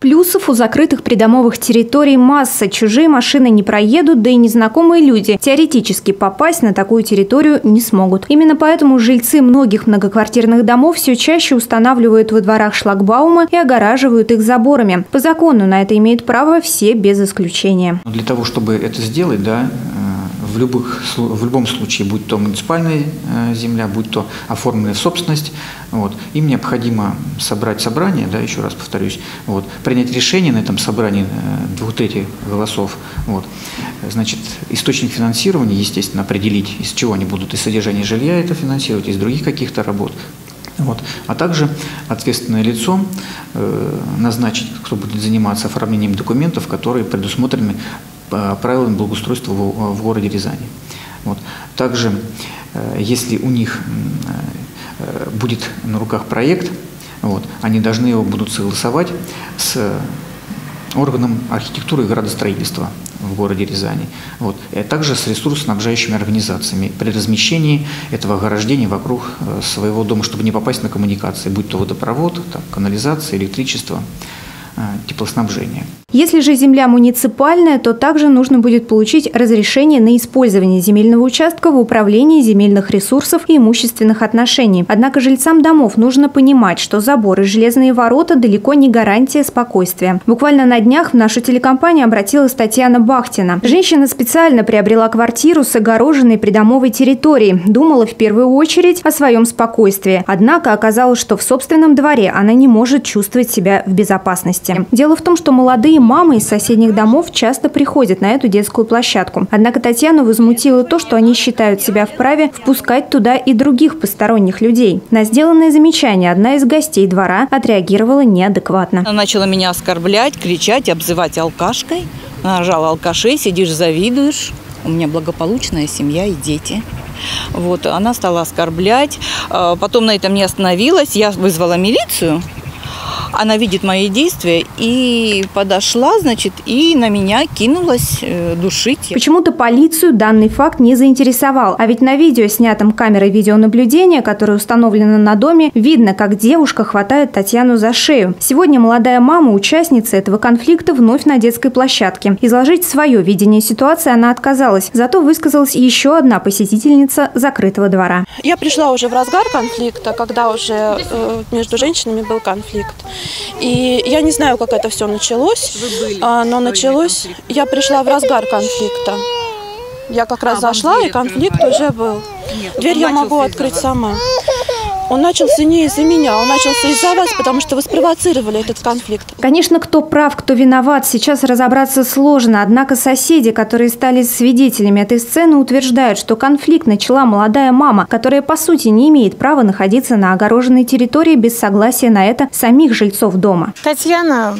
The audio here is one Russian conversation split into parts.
Плюсов у закрытых придомовых территорий масса. Чужие машины не проедут, да и незнакомые люди теоретически попасть на такую территорию не смогут. Именно поэтому жильцы многих многоквартирных домов все чаще устанавливают во дворах шлагбаумы и огораживают их заборами. По закону на это имеют право все без исключения. Для того, чтобы это сделать, в любом случае, будь то муниципальная земля, будь то оформленная собственность, им необходимо собрать собрание, еще раз повторюсь, принять решение на этом собрании 2/3 голосов. Значит, источник финансирования, естественно, определить, из чего они будут, из содержания жилья это финансировать, из других каких-то работ. А также ответственное лицо назначить, кто будет заниматься оформлением документов, которые предусмотрены правилами благоустройства в городе Рязани. Также, если у них будет на руках проект, они должны его будут согласовать с органом архитектуры и градостроительства в городе Рязани, а также с ресурсоснабжающими организациями при размещении этого ограждения вокруг своего дома, чтобы не попасть на коммуникации, будь то водопровод, канализация, электричество, теплоснабжение. Если же земля муниципальная, то также нужно будет получить разрешение на использование земельного участка в управлении земельных ресурсов и имущественных отношений. Однако жильцам домов нужно понимать, что заборы и железные ворота далеко не гарантия спокойствия. Буквально на днях в нашу телекомпанию обратилась Татьяна Бахтина. Женщина специально приобрела квартиру с огороженной придомовой территорией. Думала в первую очередь о своем спокойствии. Однако оказалось, что в собственном дворе она не может чувствовать себя в безопасности. Дело в том, что молодые мамы из соседних домов часто приходят на эту детскую площадку. Однако Татьяну возмутило то, что они считают себя вправе впускать туда и других посторонних людей. На сделанное замечание одна из гостей двора отреагировала неадекватно. Она начала меня оскорблять, кричать, обзывать алкашкой. Она нажала алкашей, сидишь, завидуешь. У меня благополучная семья и дети. Она стала оскорблять. Потом на этом не остановилась. Я вызвала милицию. Она видит мои действия и подошла, и на меня кинулась душить. Почему-то полицию данный факт не заинтересовал. А ведь на видео, снятом камерой видеонаблюдения, которое установлено на доме, видно, как девушка хватает Татьяну за шею. Сегодня молодая мама, участница этого конфликта, вновь на детской площадке. Изложить свое видение ситуации она отказалась. Зато высказалась еще одна посетительница закрытого двора. Я пришла уже в разгар конфликта, когда уже между женщинами был конфликт. И я не знаю, как это все началось, но началось... Я пришла в разгар конфликта. Я как раз зашла, и конфликт уже был. Дверь я могу открыть сама. Он начался не из-за меня, он начался из-за вас, потому что вы спровоцировали этот конфликт. Конечно, кто прав, кто виноват, сейчас разобраться сложно. Однако соседи, которые стали свидетелями этой сцены, утверждают, что конфликт начала молодая мама, которая, по сути, не имеет права находиться на огороженной территории без согласия на это самих жильцов дома. Татьяна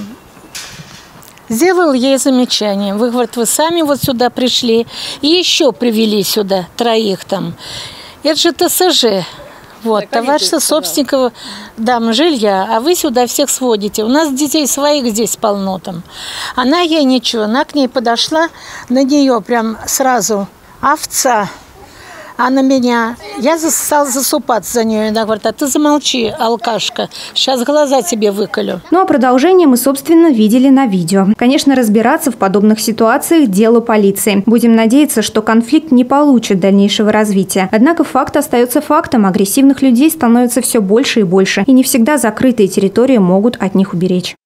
сделала ей замечание. Вы, говорит, вы сами сюда пришли и еще привели сюда 3 там. Это же ТСЖ. Товарищество собственников дам жилья, а вы сюда всех сводите. У нас детей своих здесь полно там. Она ей ничего, она к ней подошла, на нее прям сразу овца. А на меня, я стала засупаться за нее. Она говорит, а ты замолчи, алкашка, сейчас глаза тебе выколю. Ну а продолжение мы, собственно, видели на видео. Конечно, разбираться в подобных ситуациях – дело полиции. Будем надеяться, что конфликт не получит дальнейшего развития. Однако факт остается фактом. Агрессивных людей становится все больше и больше. И не всегда закрытые территории могут от них уберечь.